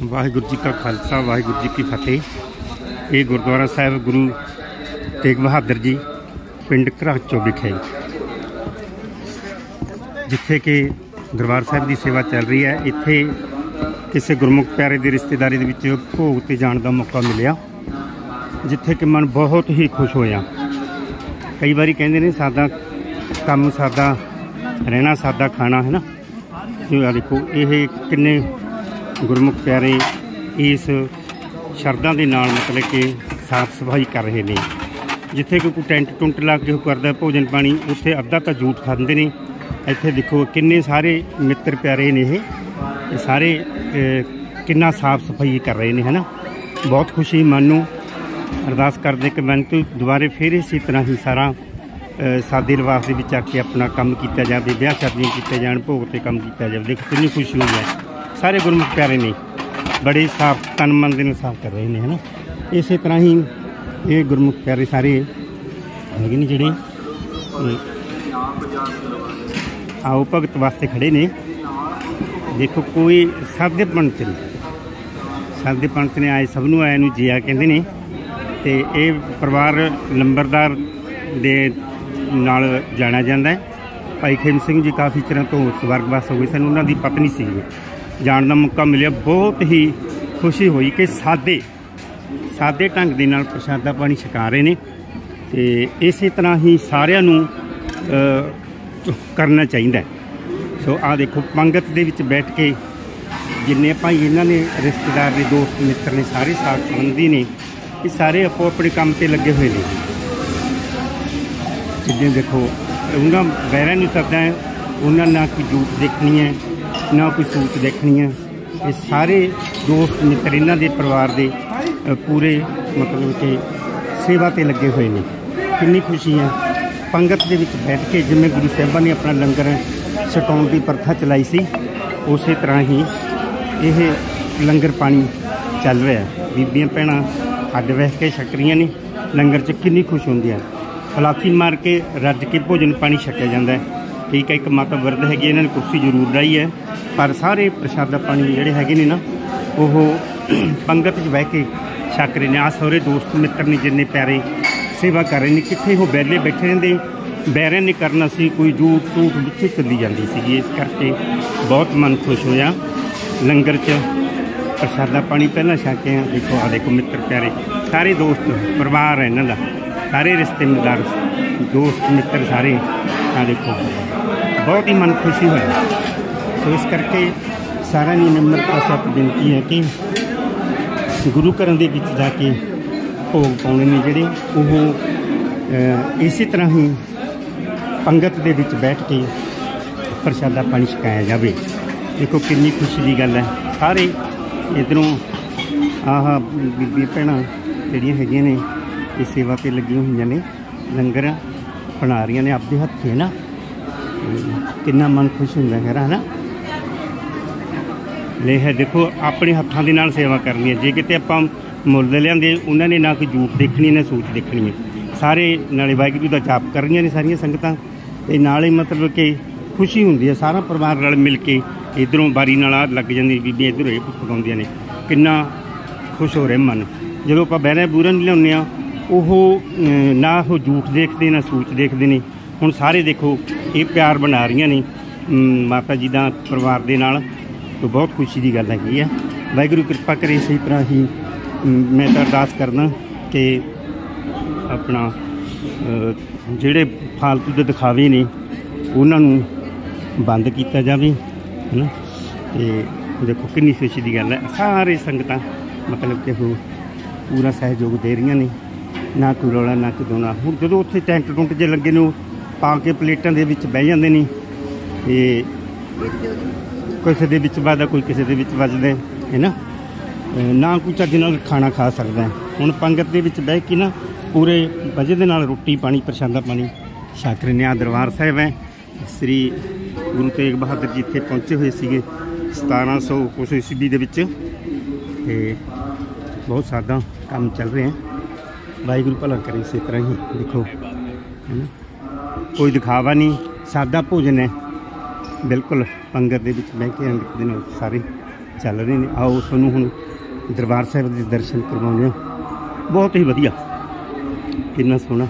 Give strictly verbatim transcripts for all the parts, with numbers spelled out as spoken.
वाहिगुरू जी का खालसा वाहिगुरू जी की फतेह। ये गुरुद्वारा साहिब गुरु तेग बहादुर जी पिंड घराचो विखे जिथे कि दरबार साहिब की सेवा चल रही है। इत्थे किसी गुरमुख प्यारे की रिश्तेदारी दे विच भोग ते जाण का मौका मिलिया, जिथे कि मन बहुत ही खुश होया। कई बारी कहते हैं सादा काम सादा रहना सादा खाना है ना। देखो ये किन्ने गुरमुख प्यारे इस शरदा के नाल मतलब कि साफ सफाई कर रहे हैं। जिथे कोई टेंट टुंट ला के करता भोजन पानी उत्थे अद्धा तो जूट खाते हैं। इत्थे देखो किन्ने सारे मित्र प्यारे ने ये सारे किन्ना साफ सफाई कर रहे हैं है ना। बहुत खुशी मन नूं अरदास करते कि मन तो दोबारे फिर इसी तरह ही सारा सादे लिबास के आके अपना काम किया जाए, ब्याह शादियाँ किए जाए, भोग ते काम किया जाए। देखो कितनी खुशी हुई है। सारे गुरमुख प्यारे ने बड़े साफ तन मन दिन साफ कर रहे हैं है ना। इस तरह ही ये गुरमुख प्यारे सारे है ने जोड़े आओ भगत वास्ते खड़े ने। देखो कोई सादे पंत ने सादे पंत ने आए सबनों आए नूं जिया कहते हैं। तो ये परिवार लंबरदार दे नाल जाना जाता है। भाई खेम सिंह जी काफ़ी चिर तो स्वर्गवास हो गए सन, उन्हों की पत्नी सी जान का मौका मिले। बहुत ही खुशी हुई कि सादे सादे ढंग के नाल प्रशादा पानी छका रहे हैं। तो इस तरह ही सारिਆਂ ਨੂੰ करना चाहिए। सो आ देखो पंगत दे विच बैठ के जिन्ने भाई इन्होंने रिश्तेदार ने दोस्त मित्र ने सारे साथ संबंधी ने ये सारे अपो अपने काम पर लगे हुए हैं। जिन्हें देखो उन्होंने बहरा नहीं सकता है, उन्होंने ना कोई जूट देखनी है ना कोई सूट देखनी है। ये सारे दोस्त मित्र इन्हों के परिवार के पूरे मतलब कि सेवा ते लगे हुए हैं। कितनी खुशी है। पंगत के विच बैठ के जिमें गुरु साहिबां ने अपना लंगर छकाउण की प्रथा चलाई सी, उस तरह ही यह लंगर पानी चल रहा है। बीबियां भैणां अड्ड बैठ के छक रही ने लंगर च। कितनी खुश होंदी है। फलाफी मार के रज के भोजन पानी छकिया जाता है। ठीक है, एक माता वरद हैगी, इन्होंने कुर्सी जरूर लाई है, पर सारे प्रशादा पानी जोड़े है ने ना वो पंगत च बह के छक रहे हैं। आ सौरे दोस्त मित्र ने जिन्ने प्यारे सेवा कर रहे हैं। कितने वो बैले बैठे रहते बैरिया ने करना सी, कोई जूट सूट पिछे चली जाती सी। इस करके बहुत मन खुश होया। लंगर च प्रशादा पानी पहला छके। देखो आ देखो मित्र प्यारे सारे दोस्त परिवार है इन्हों का, सारे रिश्तेदार दोस्त मित्र सारे आ देखो बहुत ही मन खुशी होया। तो इस करके सारा ने नम्रता सत बेनती है कि गुरु घरों के विच जाके भोग पाने ने जोड़े वो इसी तरह ही पंगत के विच बैठ के प्रशादा पानी छकाया जाए। देखो कितनी खुशी की गल है। सारे इधरों आह बीबी भैणां जिहड़ियां हैगियां ने ये सेवा पर लगी हुई ने, लंगर बना रही ने आपके हत्थें है ना। कितना मन खुश होंदा है ना। ले है देखो अपने हत्थों के नाल सेवा करनी है। जे किते आपां मुल लिआंदे उन्होंने ना कोई जूट देखनी ना सूट देखनी है। सारे नाले वाहिगुरू दा जाप कर रही ने सारियां संगतां। ते नाले मतलब कि खुशी होंदी है। सारा परिवार नाल मिल के इधरों बारी नाल लग जाती, बीबियां इधरों ये पकाउंदियां ने। कितना खुश हो रहे मन। जो आप बहरा बूरा नहीं लिया वो ना वो जूट देखते ना सूट देखते हैं। हुण सारे देखो ये प्यार बना रही ने माता जी का परिवार के नाल। तो बहुत खुशी की गल है। वाहिगुरू कृपा करे। इसी तरह ही मैं तो अरदास करना कि अपना जिहड़े फालतू के दिखावे ने उन्होंने बंद किया जाए है ना। तो देखो कितनी खुशी की गल है। सारे संगतां मतलब कि वो पूरा सहयोग दे रही ने, ना कोई रौला ना कोई दोना। हुण जदों उत्थे टेंट टुंट जे लगे ने पा के प्लेटां दे विच बह जांदे ने। ते किसी दे विच वजदा कोई किसी दे विच वजदा है ना। ना कोई चज नाल खाना खा सकता है। हुण पंगत दे विच बह के ना पूरे मजे दे नाल रोटी पानी प्रशादा पानी छक रहे हैं। दरबार साहिब है श्री गुरु तेग बहादुर जी इत्थे पहुँचे हुए थे सतारह सौ कुछ ईस्वी दे विच। ते बहुत सादा काम चल रहे हैं। वाहिगुरू भला करे। इस तरह ही देखो है ना, कोई दिखावा नहीं, सादा भोजन है बिल्कुल। पंगत दे विच बह के अंगत दे नाल सारे चल रहे हैं। आओ तुहानूं हुण दरबार साहिब के दर्शन करवाउने आ। बहुत ही वधिया, कितना सोहना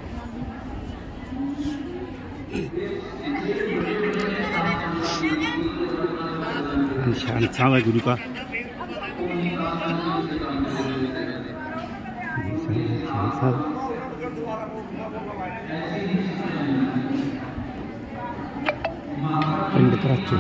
निशान साहब है गुरु का। पिंड कराची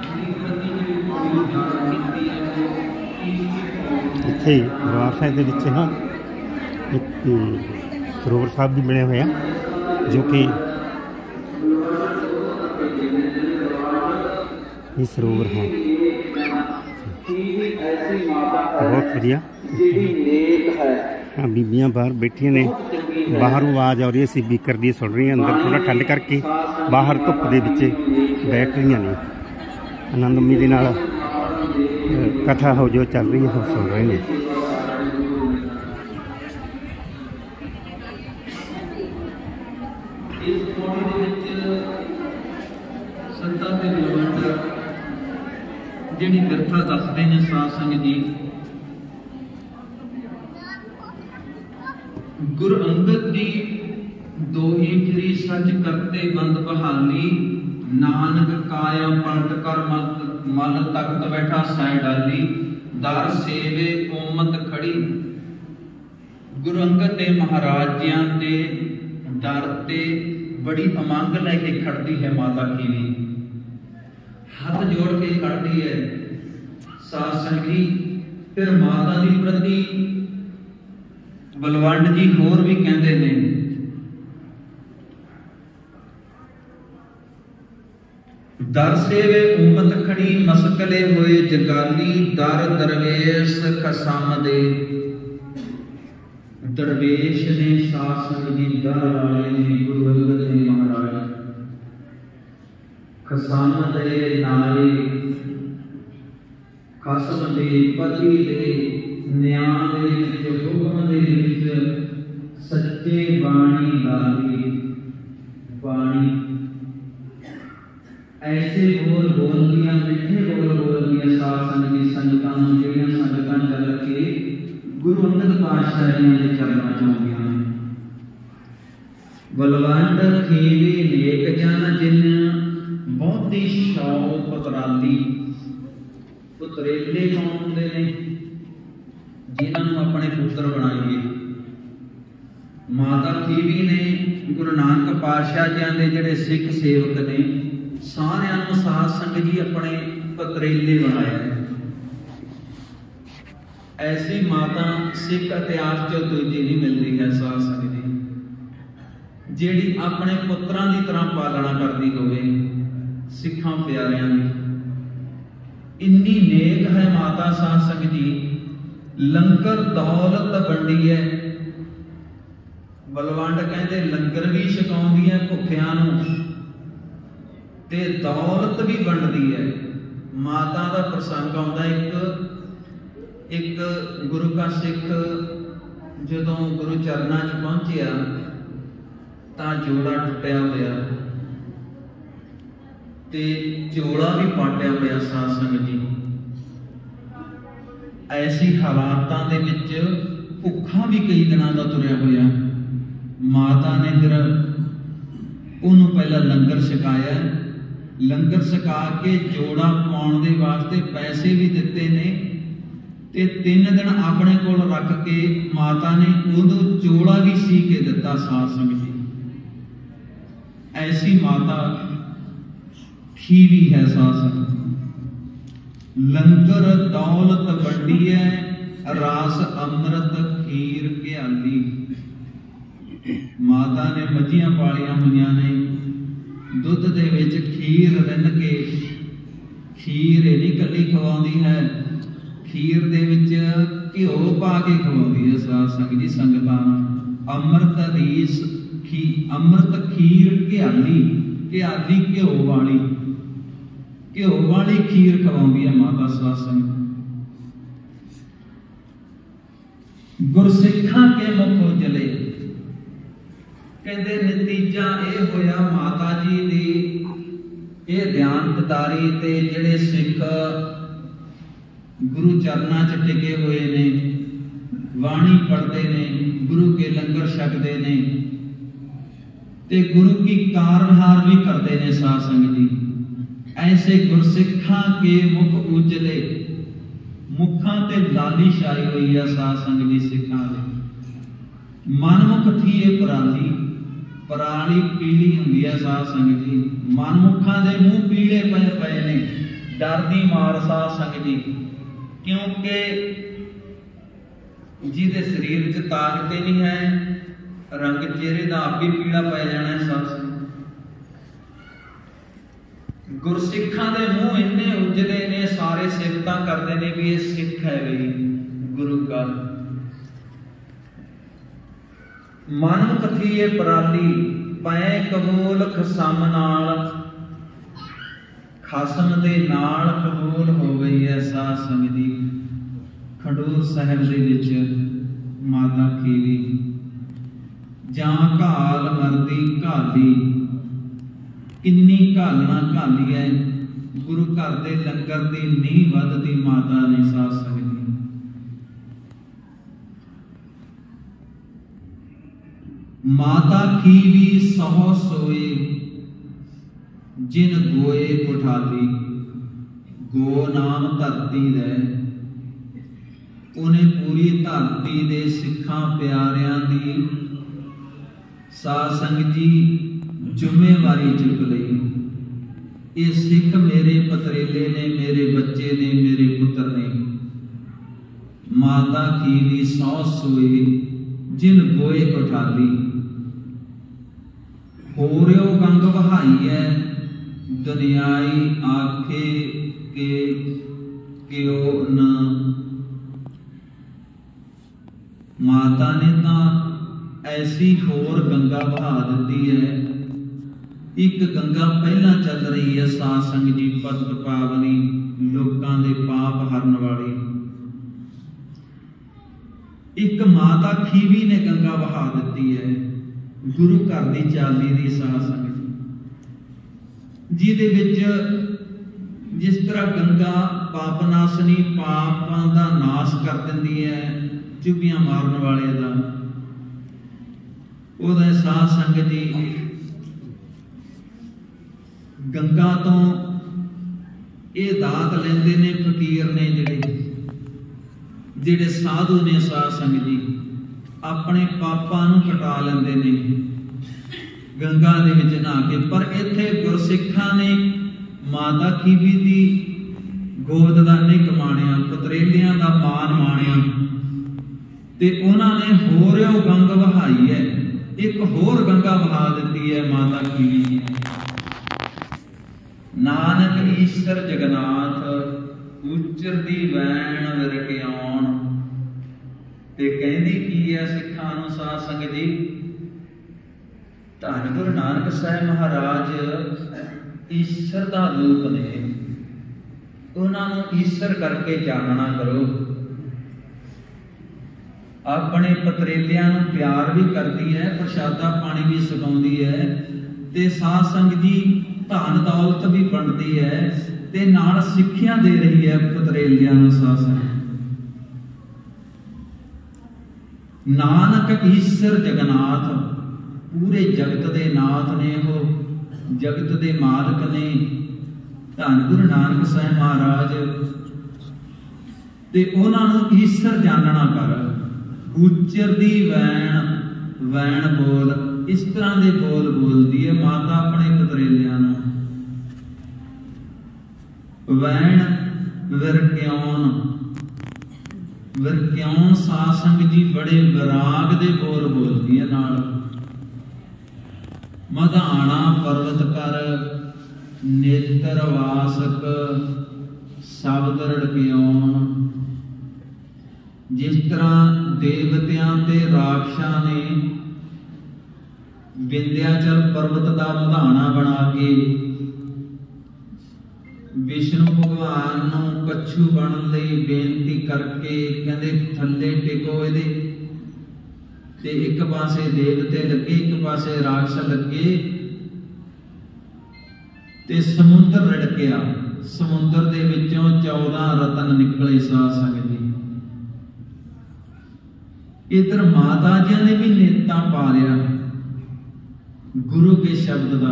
इत्थे दरबार साहिब दे विच ना एक सरोवर साहब भी बने हुए हैं, जो कि ये सरोवर है बहुत बढ़िया। हाँ बीबियाँ बाहर बैठी ने, बाहर आवाज़ आ रही है सी बीकर दी सुन रही हैं, अंदर थोड़ा ठंड करके बाहर धुप दे विच बैठ रही ने। आनंदमई दे नाल कथा हो जो चल रही है वो सुन रहे हैं। जिहड़ी कथा दसदे ने साध संगत जी, गुरु अंगद दी दोही फिरी सच करते बंद बहाली, नानक काया पलट कर मत मल तख्त बैठा सै डाली, दर सेवे उम्मत खड़ी। गुरु अंगद दे महाराजियां दे दर ते बड़ी अमंग लैके खड़ती है माता खीवी, हाथ जोड़ के खड़ती है साध संगी। फिर माता दी प्रति बलवंड जी होर भी कहते ने, दर सेवे उम्मत खड़ी मसकले होए जगाली, दर दरवेश खसम दे। दरवेश ने साध संगत जी दर वाले ने गुरु अंगद ने महाराज, खसम दे नाले खसम दे पति दे न्याय दे जो हुक्म दे विच सच्चे बाणी लागी। बाणी ऐसे बोल बोल दिया, मिठे बोल बोल दिया साध संगत जी संगतां नूं, जिहड़ियां संगतां चल के गुरु अंगद पातशाह जी दे चरणां च आउंदियां ने। बलवंड खीवी नेक जन जिन बहुती शौ पुत्राली। पुतरेले कौन होंदे ने? जिन्हां नूं अपने पुत्र बनाइए। माता खीवी ने गुरु नानक पातशाह जी दे जिहड़े सिख सेवक ने सारियां नूं साध संगत जी अपने पतरेले बनाया। ऐसी माता सिख इतिहास च दूजी नहीं मिलती है साध संगत जी, जिहड़ी अपने पुत्रां दी तरह पालना करती होवे सिखां प्यारियां दी। इन्नी नेक है माता साध संगत जी, लंगर दौलत वंडी है। बलवंड कहते लंगर भी छकाउंदी है भुखियां नूं ते दौलत भी वंडदी है। माता का प्रसंग आउंदा एक एक गुरु का सिख जदों गुरु चरनां च पहुंचिया तां जोड़ा टुटिया होया ते जोड़ा भी पाटिया होया। साध संगत जी ऐसी हालातां दे विच भुखा भी कई दिनां दा तुरिया होया। माता ने फिर उन्होंने पहला लंगर छकाया, लंगर छका के जोड़ा पाउण दे वास्ते पैसे भी दिते ने ते तीन दिन अपने कोल रख के माता ने उदों जोड़ा भी सी के दिता। साध संगत जी ऐसी माता खीवी है। साध संगत लंगर दौलत वंडी है, रास अमृत खीर प्याली। माता ने मझियां पालियां हुईयां ने, दुध दे विच खीर रिन के, खीर नहीं कली खवाउंदी है, खीर दे विच घिओ पा के खवाउंदी है। साध संगत जी संगतां अमृत रीस खी अमृत खीर घिआली, घिआली घिओ वाली घिओ वाली खीर खवाउंदी है माता। साध संगत गुरसिखां के मुख उजले, कहते नतीजा यह होया माता जी की ये ध्यानदारी ते जिहड़े सिख गुरु चरना च टिके हुए ने, वाणी पढ़ते ने, गुरु के लंगर छकते ने ते गुरु की कारविहार भी करते ने। साध संगत जी, ऐसे गुरसिखा के मुख उजले, मुखा ते लाली छाई हुई है। साध संगत जी, सिखा दे मनमुख थी ये पराली, पराली पीली हुंदी है। साध संगत जी, मनमुखा दे मुंह पीले पे पे ने, डर दी मार। साध संगत जी, क्योंकि जिहदे शरीर च ताकत नहीं है, रंग चेहरे का आप भी पीला पै जाना है। साध संगत गुरसिखा दे मुंह इन्ने उजले ने, सारे सिफतां करते ने भी ये सिख है बई गुरु का। मनमुख थी ये पराली, पै कबूल खसम नाल, खसम दे नाल कबूल हो गई है। साध संगत जी, खडूर साहिब दे विच माता खीवी, जां घाल मरदी घाली, किन्नी घालना घाली है। गुरु घर दे लंगर दी नींह वधदी माता ने। साध संगत जी, माता खीवी सहो सोए, जिन गोए उठाली, गो नाम धरती दे, उन्हें पूरी धरती दे सिखां प्यारियां दी। साध संगत जी, जिम्मेवारी चुक लई। ये सिख मेरे पतरेले ने, मेरे बच्चे ने, मेरे पुत्र ने। माता खीवी सौ सोए, जिन गोए उठाली, होरियो गंग बहाई है, दुनियाई आखे के क्यों न। माता ने तो ऐसी होर गंगा बहा दी है। एक गंगा पहला चल रही है। साध संगत जी, पतित पावनी, लोकां दे पाप हरन वाली। एक माता खीवी ने गंगा बहा दी है, गुरु घर दी चाली दी। साध संगत जी, जिहदे विच जिस तरह गंगा पाप नासनी, पापां दा नाश कर दिंदी है, चुभियां मारन वाले दा, ओहदा। साध संगत जी, गंगा तो ये दात लेंदे ने फकीर ने, जिहड़े जिहड़े साधु ने। साध संगत जी, अपने पापां नूं कटा लेंदे ने गंगा दे विच नहा के। पर इत्थे गुरसिखां ने माता खीवी दी गोद दा निक माणिया, पतरेलियां दा मान माणिया ते उन्हां ने होरियो गंग बहाई है। एक होर गंगा बहा दी है माता खीवी जी ने। नानक ईश्वर जगन्नाथ, उचरदी वैण विरके आउण। ते कहंदी की है सिखां नूं। साध संगत जी, धन गुरु नानक साहिब महाराज ईश्वर दा रूप ने, उन्हां नूं ईश्वर करके जानना करो। अपने पतरेलियां नूं प्यार भी करती है, प्रशादा पानी भी छकाउंदी है ते साध संगत जी धन दौलत भी वंडदी है ते नाल सिੱਖਿਆ दे रही है पतरेलियां नूं। साध संगत, नानक ईश्वर जगन्नाथ, पूरे जगत दे नाथ ने, वो जगत दे मालक ने। धन गुरु नानक साहिब महाराज ते उन्हां नूं ईश्वर जानना कर। उचरदी वैण, वैण बोल, इस तरह के बोल बोलती है माता अपने पतरेलियां नूं। वैण विरक्याउण, विरक्याउण साध संगत जी बड़े विराग दे बोल बोलती है नाल। मधाणा पर्वत कर, नेत्र वासक, शब्द रड़क्याउण। जिस तरह देवतियां ते राक्षसां ने विंध्याचल पर्वत का मधाणा बना के विष्णु भगवान नूं कच्छू बनन लई बेनती करके कहंदे थल्ले टिको इहदे, ते एक पासे देवते लगे, एक पासे राक्षस लगे, ते समुद्र रड़किया। समुद्र दे विचों चौदह रतन निकले साध संगत जी। इधर माता जी ने भी नेता पा लिया गुरु के शब्द का,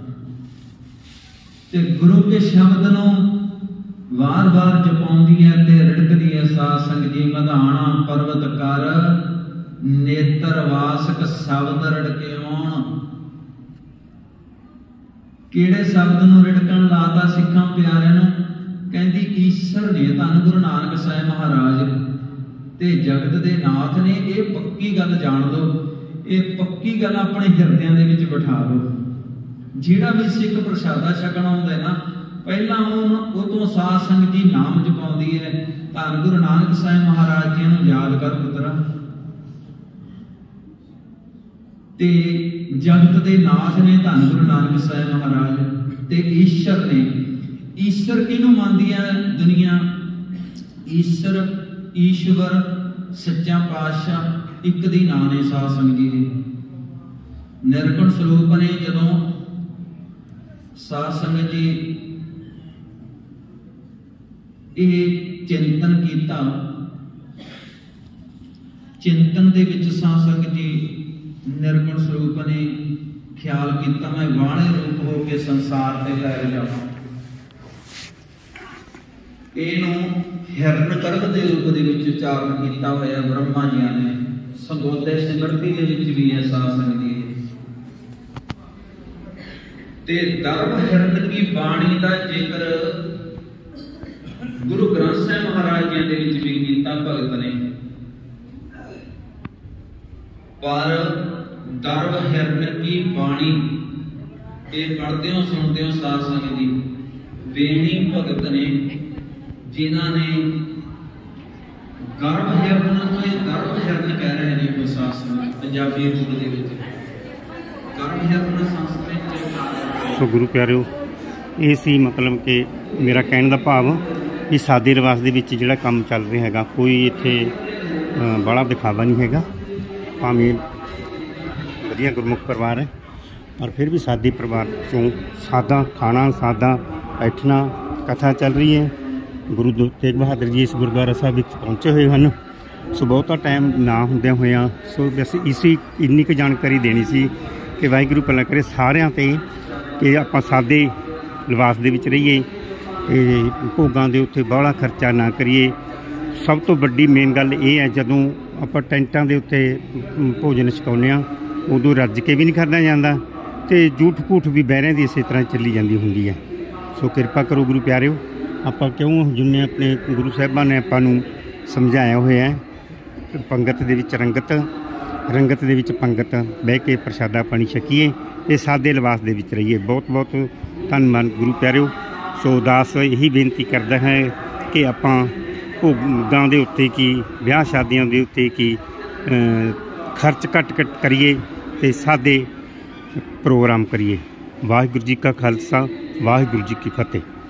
ते गुरु के शब्द नूं वार वार जपाउंदी है ते रिड़कदी है साध संगत जी। मधाना पर्वत कर नेत्र वासक शब्द रड़के आउण। किहड़े शब्द नूं रिड़कण लाता सिखां प्यारिआं नूं? कहंदी ईश्वर ने धन गुरु नानक साहिब महाराज ते जगत दे नाथ ने। ये पक्की गल जान लो, ये पक्की गल अपने हिरदियां दे विच बिठा लो। जिहड़ा भी सिख प्रसादा छकण आउंदा ना, पहला वो तो साध संगत जी नाम जपाउंदी है, धन गुरु नानक साहिब महाराज जी नूं याद कर पुत्रा। ते जगत दे नाथ ने धन गुरु नानक साहिब महाराज ते ईश्वर ने। ईश्वर किहनूं मानदी है दुनिया? ईश्वर ईश्वर सच्चा पातशाह एक दी नाम ने साध संगत जी। निर्गुण स्वरूप ने जदों साध संगत जी ये चिंतन किया, चिंतन दे विच साध संगत जी निर्गुण स्वरूप ने ख्याल किया मैं वाणे रूप हो के संसार ते लै जावां। इहनूं हिरन करक दे रूप दे विच उचारण किया होया ब्रह्मा जी ने। संगोदे सिमरती दे विच भी है साध संगत जी। ते दर्भ हिरन की बाणी का जिक्र गुरु ग्रंथ साहिब महाराज जी दे विच भी कीता भगत ने। पर दर्भ हिरन की बाणी ये पढ़ते हो सुनते हो साध संगत जी। वेणी भगत ने जिन्हां ने गर्भ हिरन को गर्भ हिरन कह रहे हैं कोई साध संगत पंजाबी रूप दे विच गर्भ हिरन संस्कृत। सो गुरु प्यारिओ ये सी मतलब कि मेरा कहने का भाव कि सादे रिवाज दे विच जिहड़ा काम चल रहा हैगा कोई इत्थे बड़ा दिखावा नहीं हैगा। भावें वधिया गुरमुख परिवार है पर फिर भी सादे परिवार चों सादा खाना सादा बैठना कथा चल रही है। गुरु तेग बहादुर जी इस गुरुद्वारा साहब विच पहुँचे हुए हैं। सो बहुता टाइम ना हुंदियां होइयां सो बस इसी इन्नी क जानकारी देनी सी कि वाहिगुरू भला करे सारिआं ते कि आपां सादे लिबास दे विच रहीए ते भोगां दे उत्ते बाहला खर्चा ना करिए। सब तो वड्डी मेन गल ये है जदों आपां टैंटां दे उत्ते भोजन छकाउने आ उदों रज के भी नहीं खाधा जांदा ते झूठ घूठ भी बहरिਆਂ ਦੀ इसे तरह चली जाती होंदी है। सो किरपा करो गुरु प्यारिओ ਆਪਾਂ क्यों जिन्हें अपने गुरु साहिबां ने आपां नूं समझाया होया है पंगत दे विच रंगत रंगत दे विच पंगत बह के प्रसादा पानी छकीए ते सादे लिबास दे विच रहीए। बहुत बहुत धन्नवाद गुरु प्यारिओ। सो दास यही बेनती करदा है कि आपां भोगां दे उत्ते की ब्याह शादियां दे उत्ते की खर्च घट घट करिए ते सादे प्रोग्राम करिए। वाहिगुरू जी का खालसा वाहिगुरू जी की फतेह।